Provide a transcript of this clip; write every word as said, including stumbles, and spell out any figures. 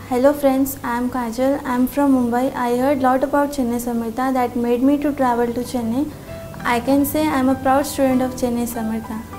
Hello friends, I am Kajal. I am from Mumbai. I heard lot about Chennai Samartha that made me to travel to Chennai. I can say I am a proud student of Chennai Samartha.